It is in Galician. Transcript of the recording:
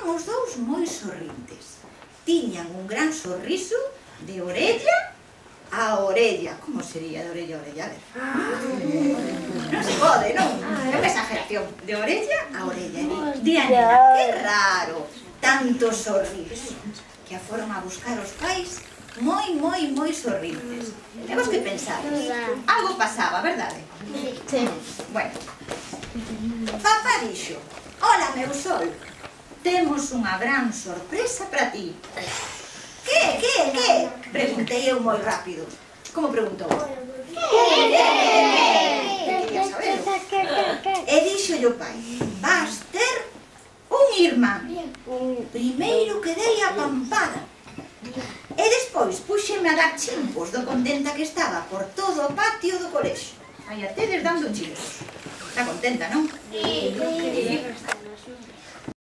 Estaban os dous moi sorrintes. Tiñan un gran sorriso de orella a orella. Como sería de orella a orella? A ver. Non se pode, non? É unha exageración. De orella a orella. Di a nena, que raro, tanto sorriso. Que a forma a buscar os pais moi sorrintes. Temos que pensar. Algo pasaba, verdade? Sí. Bueno. Papá dixo: hola, meu sol. Temos unha gran sorpresa para ti. Que? Preguntei eu moi rápido. Como preguntou? Quería sabelo. E dixo o pai: vas ter un irmán. Primeiro quedei apampada. E despois puxeme a dar chimpos do contenta que estaba por todo o patio do colexio. Aí a tedes dando chimpos. Está contenta, non? Sí.